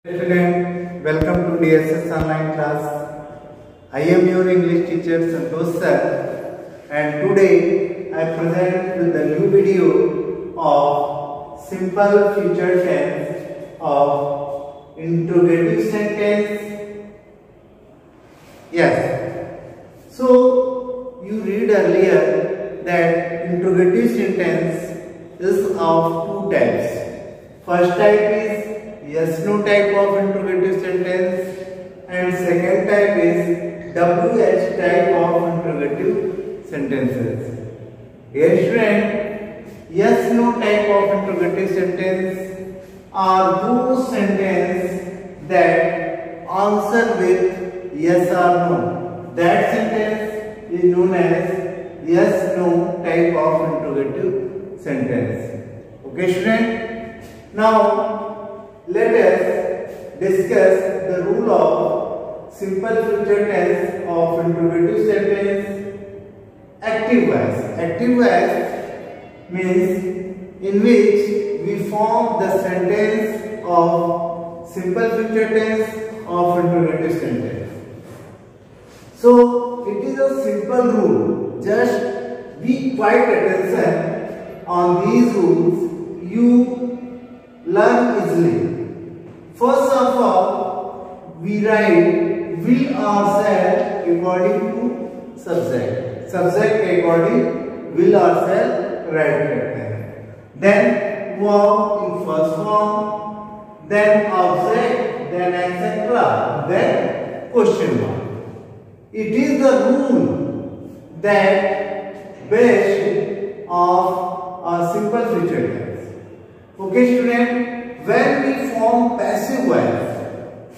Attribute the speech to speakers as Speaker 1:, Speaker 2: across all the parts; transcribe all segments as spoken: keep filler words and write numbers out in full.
Speaker 1: Student, welcome to D S S online class. I am your English teacher Santosh sir, and today I present with the new video of simple future tense of interrogative sentence. Yes. So you read earlier that interrogative sentence is of two types. First type is yes no type of interrogative sentence, and second type is W H type of interrogative sentences. Here student, yes no type of interrogative sentence are those sentences that answer with yes or no. That sentence is known as yes no type of interrogative sentence. Okay student, now let us discuss the rule of simple future tense of interrogative sentence. Active voice. Active voice means in which we form the sentence of simple future tense of interrogative sentence. So it is a simple rule. Just be quite attention on these rules. You learn easily. First of all, we write will ourselves according to subject. Subject according will ourselves write करते हैं. Then verb in first form, then object, then et cetera. Then question mark. It is the rule that based of a simple future tense. Okay student, when we form passive voice,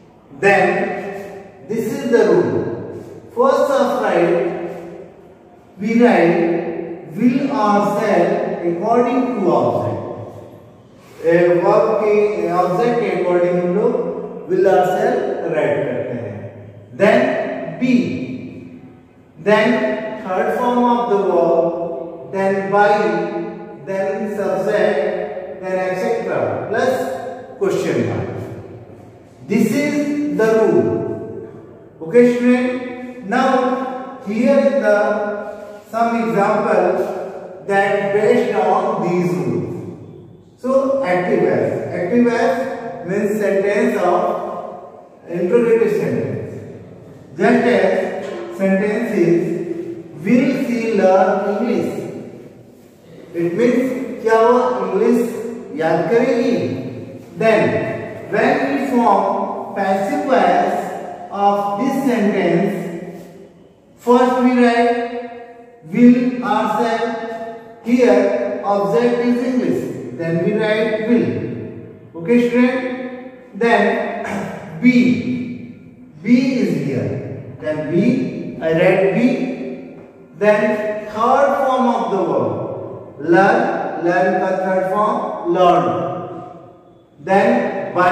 Speaker 1: then this is the rule. First of right, we write will ourselves according to object. A verb के object के according हम लोग will ourselves write करते हैं. Then be, then third form of the verb, then by, then subject, then et cetera plus question mark. This is the rule. Okay student. Now here is the some example that based on these rules. So active voice. Active voice means sentence of interrogative sentence. Just as sentence is will she learn English. It means क्या वो English याद करेगी. Then when we form passive voice of this sentence, first we write will ourselves. Here object is English, then we write will. Okay student. Then be, be is here, then be, I write be. Then third form of the verb learn, learn का third form learn. Then by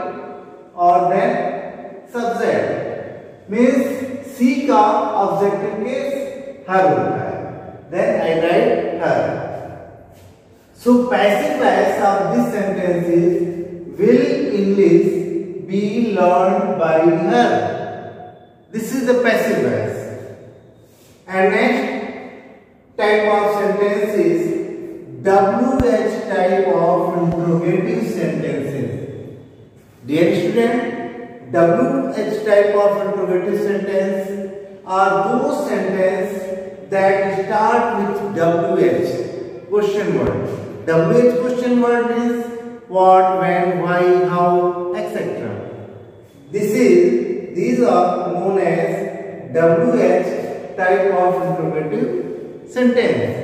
Speaker 1: or then subject means C का objective case her होता है. Then I write her. So passive voice of this sentence is will English be learned by her. This is the passive voice. And next type of sentence is W H type of interrogative sentences. Dear student, W H type of interrogative sentence are those sentences that start with W H, question word. W H question word means what, when, why, how, et cetera. This is these are known as W H type of interrogative sentence.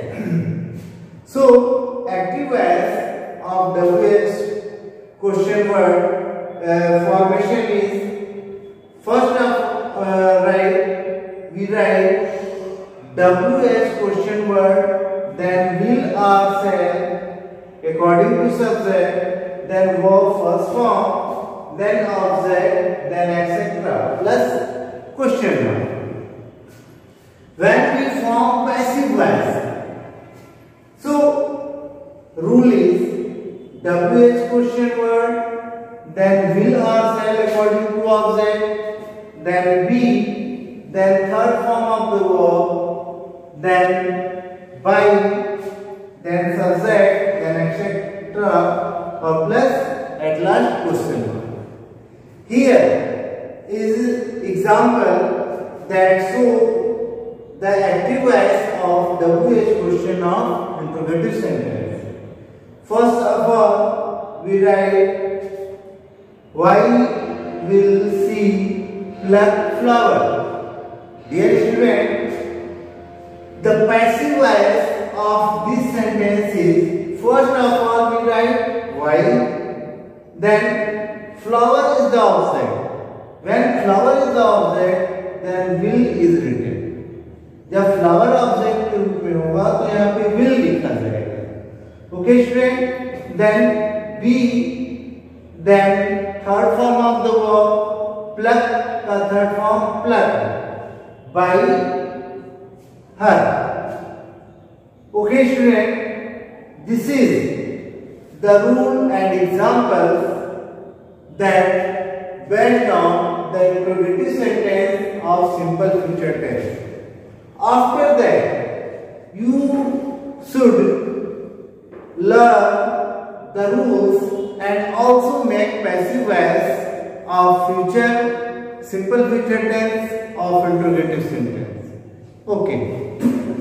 Speaker 1: So active voice of W H question word uh, formation is first of uh, right we write W H question word, then will ourselves according to subject, then verb first form, then object, then et cetera plus question mark. When we form passive voice, so rule is W H question word, then will form of the verb, then by, then subject, then et cetera, or plus at last question mark. Here is example that show the active voice of W H question of interrogative sentence. First of all, we write why will she pluck flower? Dear student, the passive voice of this sentence is, first of all we write why, then flower is the object. When flower is the object, then will is written. जब flower object के रूप में होगा तो यहाँ पे will लिखा जाएगा. Okay student, then be, then third form of the verb pluck का third form pluck by her. Okay student, this is the rule and examples that build on the interrogative sentence of simple future tense. After that, you should learn the rules and also make passive voice of future simple future tense of interrogative sentence. Okay.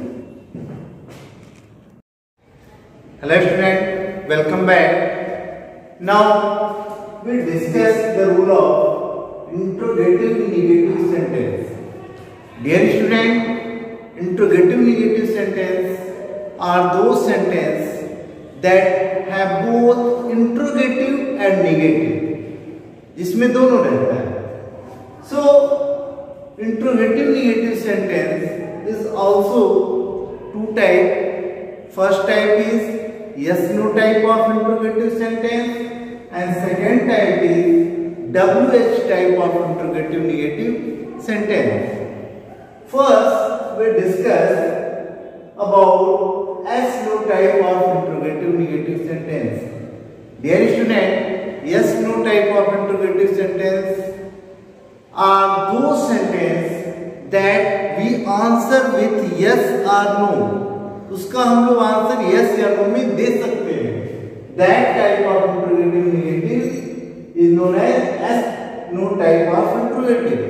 Speaker 1: Hello student, welcome back. Now we discuss the rule of interrogative negative sentence. Dear student, interrogative negative sentence are those sentences that have both interrogative and negative, जिसमें दोनों रहता है. So interrogative negative sentence is also two type. First type is yes no type of interrogative sentence, and second type is W H type of interrogative negative sentence. First, we discuss about S no type of interrogative negative sentence. Dear student, yes no type of interrogative sentence are those sentences that we answer with yes or no. उसका हम लोग answer yes या no में दे सकते हैं. That type of interrogative negative is known as S no type of interrogative.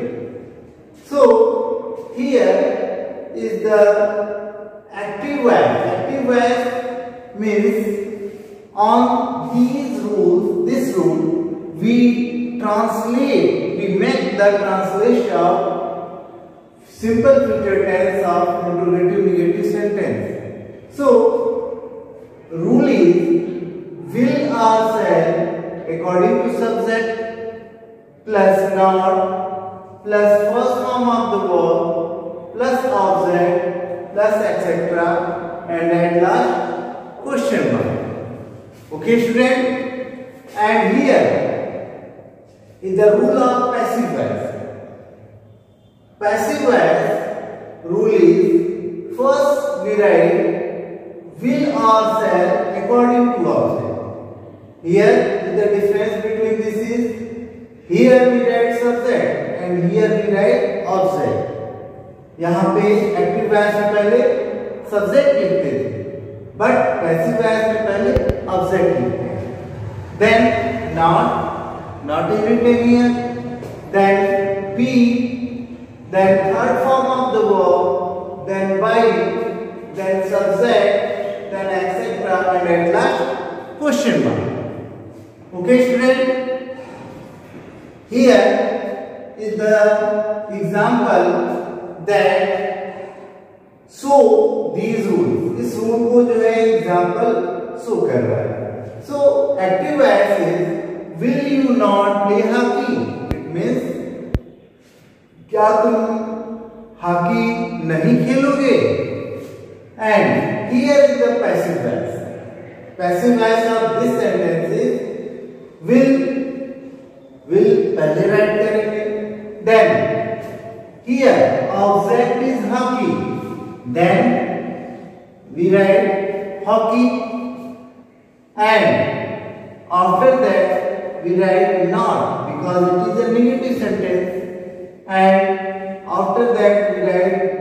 Speaker 1: So here is the active voice. Active voice means on these rules, this rule, we translate, we make the translation of simple future tense of interrogative negative sentence. So rule is will or shall according to subject plus not plus first form of the verb plus object plus et cetera and at last question mark. Okay student, and here is the rule of passive voice. Passive voice rule is first we write will or shall according to object. Here the difference between this is here we write subject and here we write object. यहाँ पे active voice में पहले subject लिखते थे, but passive voice में पहले object लिखते हैं. Then not, not is written here. Then be, then third form of the verb, then by, then subject, then etcetera and at last question mark. Okay student, here is the example that show these rules. इस rule को जो है example show कर रहा है. So active voice is will you not play hockey? It means क्या तुम hockey नहीं खेलोगे? And here is the passive voice. Passive voice of this sentence is will, will पहले राइट करेंगे. Then here object is hockey, then we write hockey, and after that we write not because it is a negative sentence, and after that we write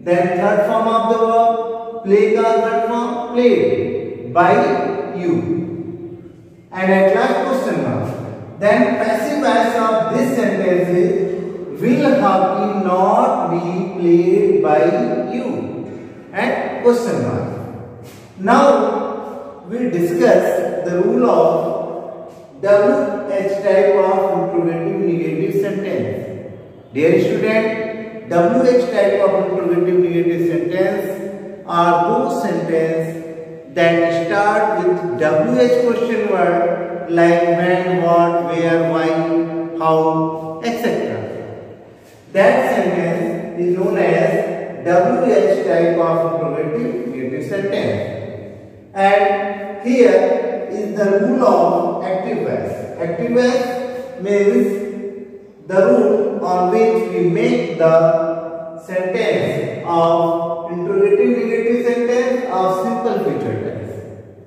Speaker 1: Then third form of the verb, play का third form, played by you. And at last question mark. Then passive voice of this sentence is, will hockey not be played by you? And question mark. Now we discuss the rule of W H type of interrogative negative sentence. Dear student, W H type of interrogative negative sentence are those sentences that start with W H question word like when, what, where, why, how, et cetera. That sentence is known as W H type of interrogative negative sentence. And here is the rule of active voice. Active voice means the rule on which we make the sentence of interrogative negative sentence of simple feature tense.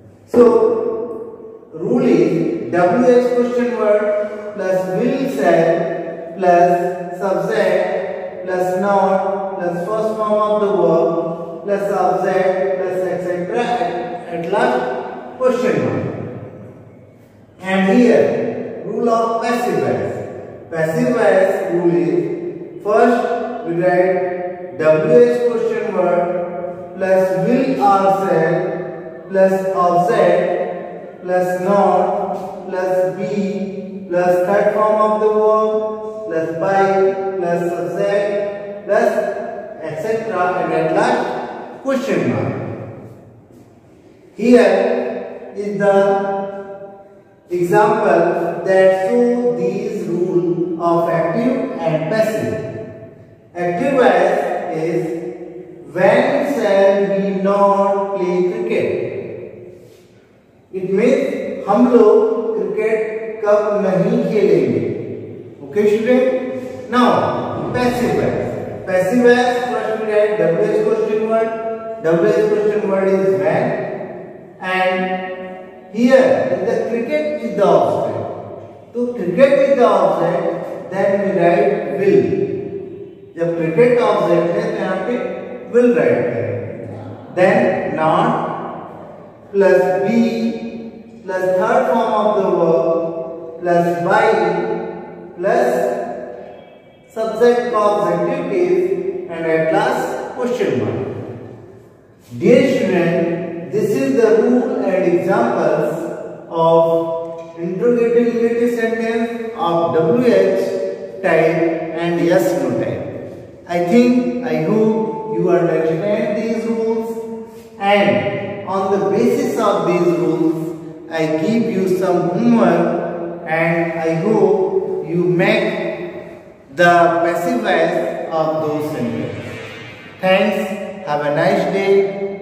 Speaker 1: So, rule is W H question word plus will shall plus subject plus noun plus first form of the verb plus object plus et cetera at last question mark. And here rule of passive voice. Passive voice rule is first we write W H question word plus will or shall plus object plus noun plus be plus third form of the verb plus by plus subject plus et cetera and at last question mark. Here is the example that show these rules of active and passive. Active voice is when shall we not play cricket? It means हम लोग cricket कब नहीं खेलेंगे. Okay student? Now passive voice. Passive voice first we write W H question word. W H question word is when. And here the cricket is the object. So cricket is the object, then we write will. जब cricket object है तो यहाँ पे will write है. Then not plus be plus third form of the verb plus by plus subject objective case and at last question mark. Dear student, this is the rule and examples of interrogative negative sentence of W H type and yes no type. I think, I hope you understand these rules, and on the basis of these rules, I give you some homework and I hope you make the passive voice of those sentences. Thanks. Have a nice day.